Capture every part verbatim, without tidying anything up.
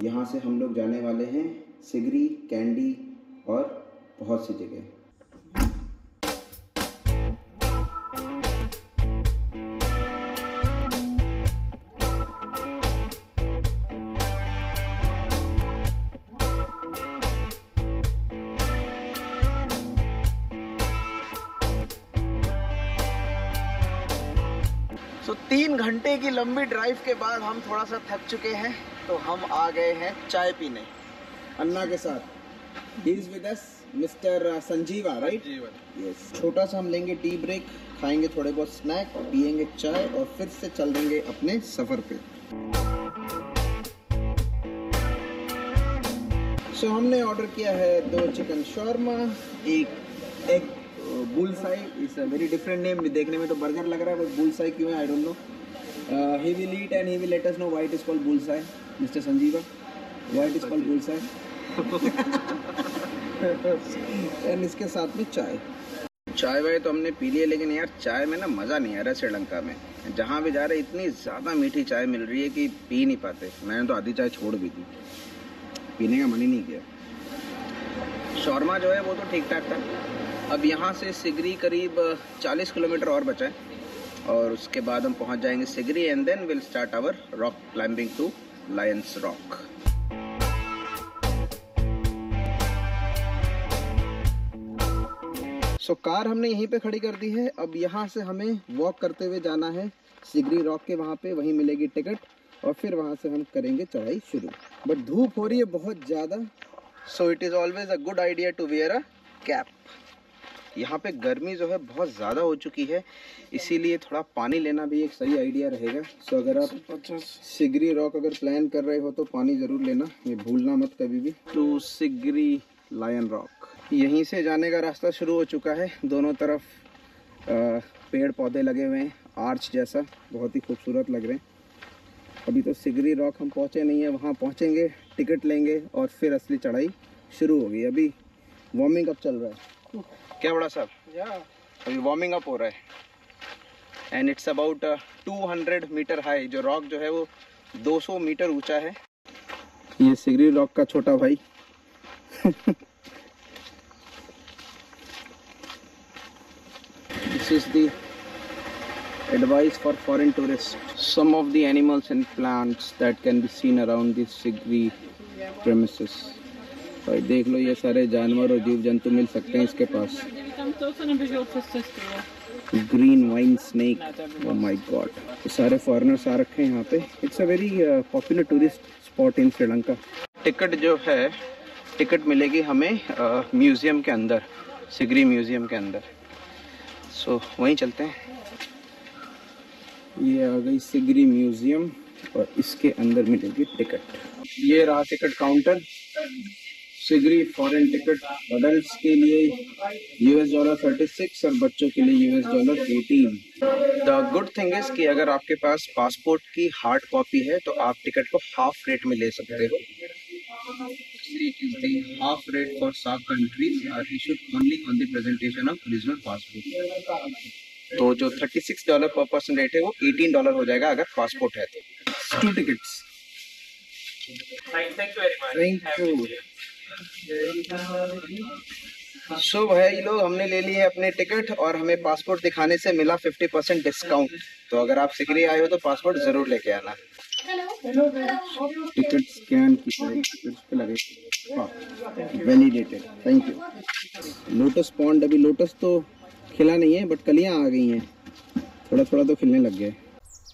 यहाँ से हम लोग जाने वाले हैं सिगरी, कैंडी और बहुत सी जगह। तो तीन घंटे की लंबी ड्राइव के बाद हम थोड़ा सा थक चुके हैं, तो हम आ गए हैं चाय पीने अन्ना के साथ। He is with us mister Sanjeeva, right? Yes. छोटा सा हम लेंगे टी ब्रेक, खाएंगे थोड़े बहुत स्नैक, पियेंगे चाय और फिर से चल देंगे अपने सफर पे। सो so, हमने ऑर्डर किया है दो चिकन शॉर्मा, एक egg bullseye. It's a very different name, देखने में तो बर्गर लग रहा है बट बुलसाई क्यों है I don't know. He will eat and he will let us know why it is called bullseye. Mister Sanjeeva, why it is called bullseye? And इसके साथ में चाय चाय वाय तो हमने पी लिया, लेकिन यार चाय में ना मज़ा नहीं आ रहा। श्रीलंका में जहाँ भी जा रहे इतनी ज़्यादा मीठी चाय मिल रही है कि पी नहीं पाते। मैंने तो आधी चाय छोड़ भी दी, पीने का मन ही नहीं किया। शॉर्मा जो है वो तो ठीक ठाक था। अब यहाँ से सिगरी करीब चालीस किलोमीटर और बचा है और उसके बाद हम पहुँच जाएंगे Sigiri and then will start our rock climbing to lion's rock. So car हमने यहीं पे खड़ी कर दी है। अब यहाँ से हमें वॉक करते हुए जाना है सिगरी रॉक के वहाँ पे, वहीं मिलेगी टिकट और फिर वहाँ से हम करेंगे चढ़ाई शुरू। बट धूप हो रही है बहुत ज़्यादा, so it is always a good idea to wear a cap. यहाँ पे गर्मी जो है बहुत ज़्यादा हो चुकी है, इसीलिए थोड़ा पानी लेना भी एक सही आइडिया रहेगा। सो अगर आप सिगरी रॉक अगर प्लान कर रहे हो तो पानी ज़रूर लेना, ये भूलना मत कभी भी। टू सिगरी लायन रॉक, यहीं से जाने का रास्ता शुरू हो चुका है। दोनों तरफ आ, पेड़ पौधे लगे हुए हैं, आर्च जैसा, बहुत ही खूबसूरत लग रहे हैं। अभी तो सिगरी रॉक हम पहुँचे नहीं है, वहाँ पहुँचेंगे, टिकट लेंगे और फिर असली चढ़ाई शुरू होगी। अभी वार्मिंग अप चल रहा है। क्या बड़ा साहब? yeah. अभी वार्मिंग अप हो रहा है and it's about two hundred metre high. जो रॉक जो है वो दो सौ मीटर ऊंचा है। ये सिगरी रॉक का छोटा भाई this is the advice for foreign tourist. Some of the animals and plants that can be seen around this Sigiri premises. भाई देख लो, ये सारे जानवर और जीव जंतु मिल सकते हैं इसके पास। Green vine snake, oh my God. ये सारे फॉरेनर्स आ रखे हैं यहाँ पे। It's a very popular tourist spot in Sri Lanka. Ticket जो है, टिकट मिलेगी हमें म्यूजियम uh, के अंदर, सिगरी म्यूजियम के अंदर। सो so, वहीं चलते हैं। ये आ गई सिगरी म्यूजियम और इसके अंदर मिलेगी टिकट। ये रहा ticket counter. Sigiri foreign ticket adults के लिए यूएस डॉलर थर्टी सिक्स और बच्चों के लिए US dollar eighteen. The good thing is कि अगर आपके पास पासपोर्ट की हार्ड कॉपी है तो आप टिकट को हाफ रेट में ले सकते हो। हाफ रेट फॉर साफ countries are issued only on the presentation of original passport. तो जो thirty six dollar per person rate है वो एटीन डॉलर हो जाएगा अगर पासपोर्ट है तो। Two tickets. Thank you very much. Thank you. So so, भाई लोग हमने ले लिए अपने टिकट और हमें पासपोर्ट दिखाने से मिला फिफ्टी परसेंट डिस्काउंट। तो अगर आप सिगरी आए हो तो पासपोर्ट जरूर लेके आना। टिकट स्कैन की लगे, validated. Thank you. Lotus pond, अभी लोटस तो खिला नहीं है बट कलियां आ गई हैं, थोड़ा थोड़ा तो खिलने लग गए।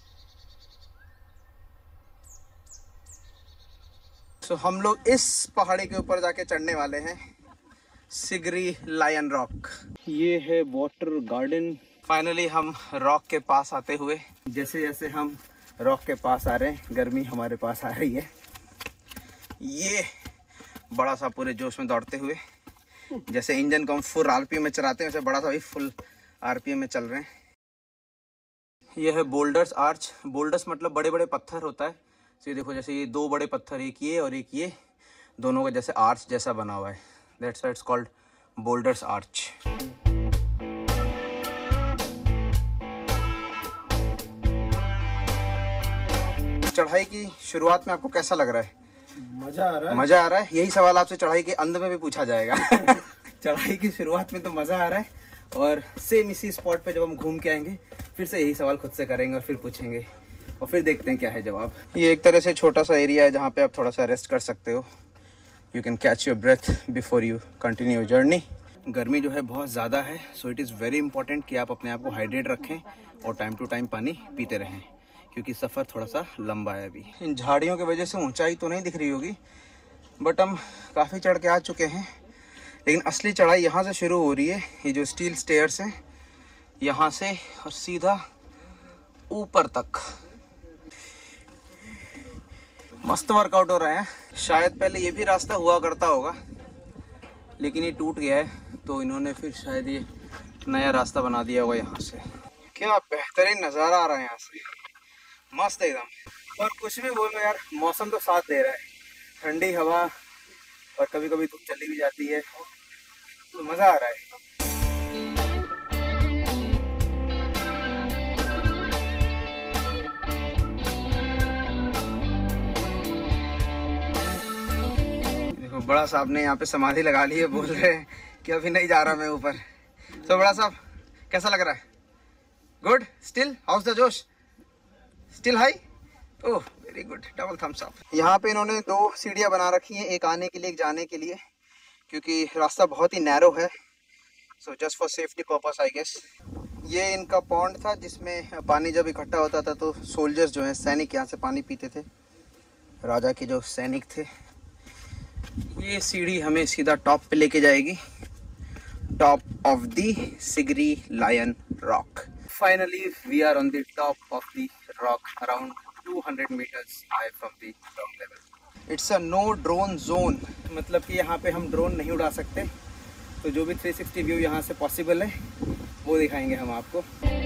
तो so, हम लोग इस पहाड़ी के ऊपर जाके चढ़ने वाले हैं, सिगरी लायन रॉक। ये है वाटर गार्डन। फाइनली हम रॉक के पास आते हुए, जैसे जैसे हम रॉक के पास आ रहे हैं गर्मी हमारे पास आ रही है। ये बड़ा सा पूरे जोश में दौड़ते हुए, जैसे इंजन को हम फुल आरपीएम में चलाते हैं वैसे बड़ा सा भी फुल आरपीएम में चल रहे हैं। ये है बोल्डर्स आर्च। बोल्डर्स मतलब बड़े बड़े पत्थर होता है। तो ये देखो, जैसे ये दो बड़े पत्थर, एक ये और एक ये, दोनों का जैसे आर्च जैसा बना हुआ है। That's why it's called boulders arch. चढ़ाई की शुरुआत में आपको कैसा लग रहा है? मजा आ रहा है, मजा आ रहा है। यही सवाल आपसे चढ़ाई के अंत में भी पूछा जाएगा। चढ़ाई की शुरुआत में तो मजा आ रहा है, और सेम इसी स्पॉट पे जब हम घूम के आएंगे फिर से यही सवाल खुद से करेंगे और फिर पूछेंगे और फिर देखते हैं क्या है जवाब। ये एक तरह से छोटा सा एरिया है जहाँ पे आप थोड़ा सा रेस्ट कर सकते हो। You can catch your breath before you continue your journey. गर्मी जो है बहुत ज़्यादा है, so it is very important कि आप अपने आप को हाइड्रेट रखें और टाइम टू टाइम पानी पीते रहें, क्योंकि सफ़र थोड़ा सा लंबा है अभी। इन झाड़ियों की वजह से ऊंचाई तो नहीं दिख रही होगी, बट हम काफ़ी चढ़ के आ चुके हैं। लेकिन असली चढ़ाई यहाँ से शुरू हो रही है। ये जो स्टील स्टेयर्स हैं यहाँ से और सीधा ऊपर तक। मस्त वर्कआउट हो रहा है। शायद पहले ये भी रास्ता हुआ करता होगा, लेकिन ये टूट गया है, तो इन्होंने फिर शायद ये नया रास्ता बना दिया होगा यहाँ से। क्या बेहतरीन नज़ारा आ रहा है यहाँ से, मस्त एकदम। और कुछ भी बोलो यार, मौसम तो साथ दे रहा है, ठंडी हवा और कभी कभी धूप चली भी जाती है, तो मज़ा आ रहा है। देखो बड़ा साहब ने यहाँ पे समाधि लगा ली है, बोल रहे हैं कि अभी नहीं जा रहा मैं ऊपर। तो बड़ा साहब कैसा लग रहा है? गुड? स्टिल हाउस द जोश? Still high? Oh very good, double thumbs up. यहाँ पे इन्होंने दो सीढ़ियाँ बना रखी हैं, एक आने के लिए एक जाने के लिए, क्योंकि रास्ता बहुत ही नैरो है। So just for safety purpose I guess. ये इनका पॉन्ड था जिसमें पानी जब इकट्ठा होता था तो सोल्जर्स जो हैं, सैनिक, यहाँ से पानी पीते थे, राजा के जो सैनिक थे। ये सीढ़ी हमें सीधा टॉप पे लेके जाएगी, top of the Sigiri lion rock. Finally we are on the top of the rock, around two hundred meters high from the ground level. It's a no drone zone, मतलब कि यहाँ पे हम ड्रोन नहीं उड़ा सकते, तो जो भी थ्री सिक्सटी व्यू यहाँ से पॉसिबल है वो दिखाएंगे हम आपको।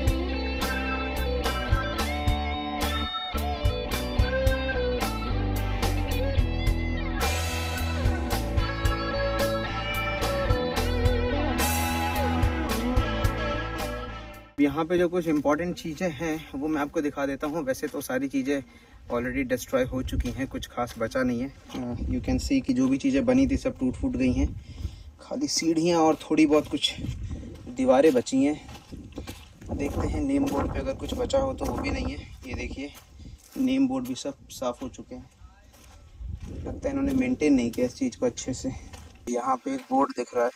यहाँ पे जो कुछ इम्पोर्टेंट चीज़ें हैं वो मैं आपको दिखा देता हूँ। वैसे तो सारी चीज़ें ऑलरेडी डिस्ट्रॉय हो चुकी हैं, कुछ खास बचा नहीं है। यू कैन सी कि जो भी चीज़ें बनी थी सब टूट फूट गई हैं, खाली सीढ़ियाँ और थोड़ी बहुत कुछ दीवारें बची हैं। देखते हैं नेम बोर्ड पे अगर कुछ बचा हो तो, वो भी नहीं है। ये देखिए नेम बोर्ड भी सब साफ़ हो चुके हैं, लगता है इन्होंने मेंटेन नहीं किया इस चीज़ को अच्छे से। यहाँ पे एक बोर्ड दिख रहा है,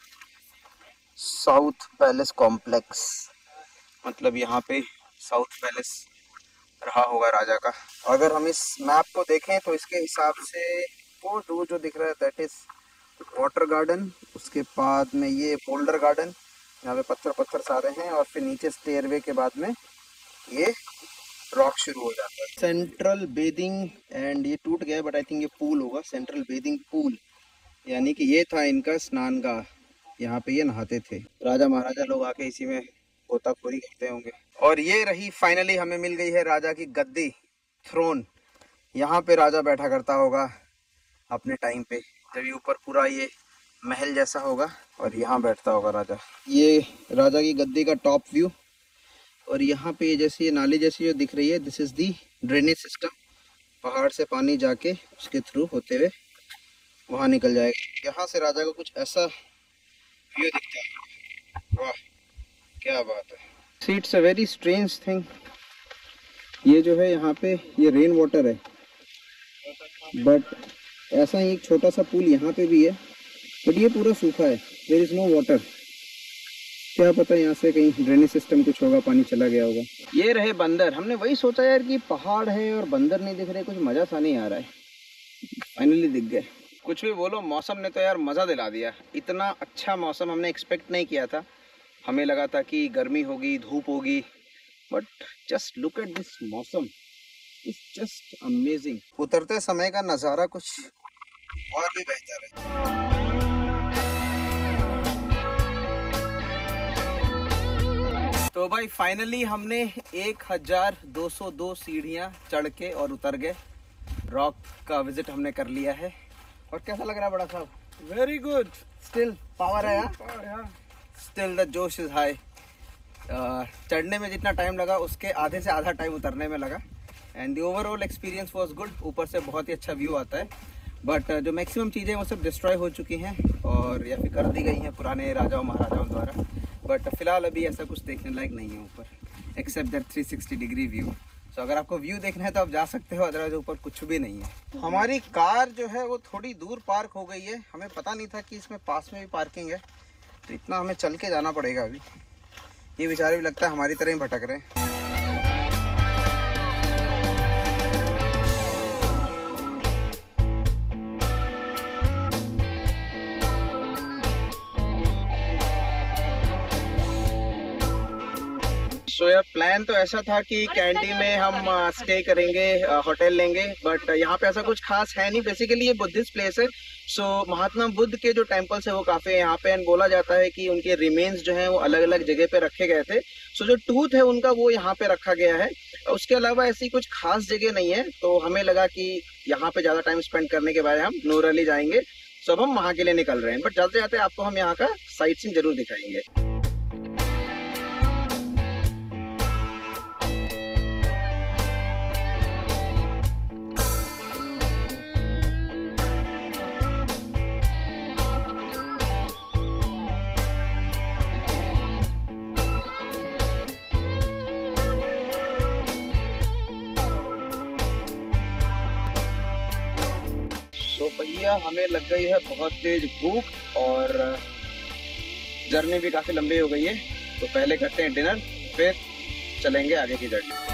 साउथ पैलेस कॉम्प्लेक्स, मतलब यहाँ पे साउथ पैलेस रहा होगा राजा का। अगर हम इस मैप को देखें तो इसके हिसाब से वो दूर जो दिख रहा है दैट इज़ वाटर गार्डन, उसके बाद में ये बोल्डर गार्डन, यहाँ पे पत्थर पत्थर सारे हैं, और फिर नीचे स्टेयरवे के बाद में ये रॉक शुरू हो जाता है। सेंट्रल बेदिंग एंड ये टूट गया बट आई थिंक ये पूल होगा, सेंट्रल बेदिंग पूल, यानी कि ये था इनका स्नानगाह, यहाँ पे ये नहाते थे। राजा महाराजा लोग आके इसी में गोताखोरी करते होंगे। और ये रही फाइनली हमें मिल गई है राजा की गद्दी, थ्रोन। यहाँ पे राजा बैठा करता होगा अपने टाइम पे, जब ये ऊपर पूरा ये महल जैसा होगा और यहाँ बैठता होगा राजा। ये राजा की गद्दी का टॉप व्यू, और यहाँ पे जैसे ये नाली जैसी जो दिख रही है, this is the drainage system. पहाड़ से पानी जाके उसके थ्रू होते हुए वहाँ निकल जाएगा। यहाँ से राजा को कुछ ऐसा व्यू दिखता है, वाह क्या बात है। See it's a very strange thing, ये जो है यहाँ पे ये रेन वाटर है, बट ऐसा ही एक छोटा सा पूल यहाँ पे भी है, बट ये पूरा सूखा है, देयर इज नो वाटर। क्या पता यहाँ से कहीं ड्रेनेज सिस्टम कुछ होगा, पानी चला गया होगा। ये रहे बंदर, हमने वही सोचा यार कि पहाड़ है और बंदर नहीं दिख रहे, कुछ मजा सा नहीं आ रहा है, फाइनली दिख गए। कुछ भी बोलो, मौसम ने तो यार मज़ा दिला दिया। इतना अच्छा मौसम हमने एक्सपेक्ट नहीं किया था, हमें लगा था कि गर्मी होगी, धूप होगी, but just look at this मौसम, इट्स जस्ट अमेजिंग। उतरते समय का नज़ारा कुछ और भी बेहतर है। तो भाई फाइनली हमने एक हज़ार दो सौ दो सीढ़ियाँ चढ़ के और उतर गए, रॉक का विजिट हमने कर लिया है। और कैसा लग रहा है बड़ा साहब? वेरी गुड, स्टिल पावर है यहाँ, स्टिल द जोश इज हाई। चढ़ने में जितना टाइम लगा उसके आधे से आधा टाइम उतरने में लगा, and the overall experience was good. ऊपर से बहुत ही अच्छा व्यू आता है, बट जो मैक्सिमम चीज़ें वो सब डिस्ट्रॉय हो चुकी हैं और या फिर कर दी गई हैं पुराने राजाओं महाराजाओं द्वारा। बट फिलहाल अभी ऐसा कुछ देखने लायक नहीं है ऊपर, except that three sixty degree view. So अगर आपको व्यू देखना है तो आप जा सकते हो, अदरवाइज ऊपर कुछ भी नहीं है। हमारी कार जो है वो थोड़ी दूर पार्क हो गई है, हमें पता नहीं था कि इसमें पास में भी पार्किंग है, तो इतना हमें चल के जाना पड़ेगा अभी। ये बेचारे भी लगता है हमारी तरह ही भटक रहे हैं। तो यार प्लान तो ऐसा था कि कैंडी में हम स्टे करेंगे, होटल लेंगे, बट यहाँ पे ऐसा कुछ खास है नहीं। बेसिकली ये बुद्धिस्ट प्लेस है। सो महात्मा बुद्ध के जो टेम्पल्स है वो काफी यहाँ पे, एंड बोला जाता है कि उनके रिमेन्स जो हैं वो अलग अलग जगह पे रखे गए थे। सो जो टूथ है उनका वो यहाँ पे रखा गया है। उसके अलावा ऐसी कुछ खास जगह नहीं है, तो हमें लगा कि यहाँ पे ज्यादा टाइम स्पेंड करने के बाद हम नूर अली जाएंगे। सो अब हम वहाँ के लिए निकल रहे हैं, बट जाते जाते आपको हम यहाँ का साइट सीन जरूर दिखाएंगे। तो भैया हमें लग गई है बहुत तेज भूख और जर्नी भी काफ़ी लंबी हो गई है, तो पहले करते हैं डिनर, फिर चलेंगे आगे की जर्नी।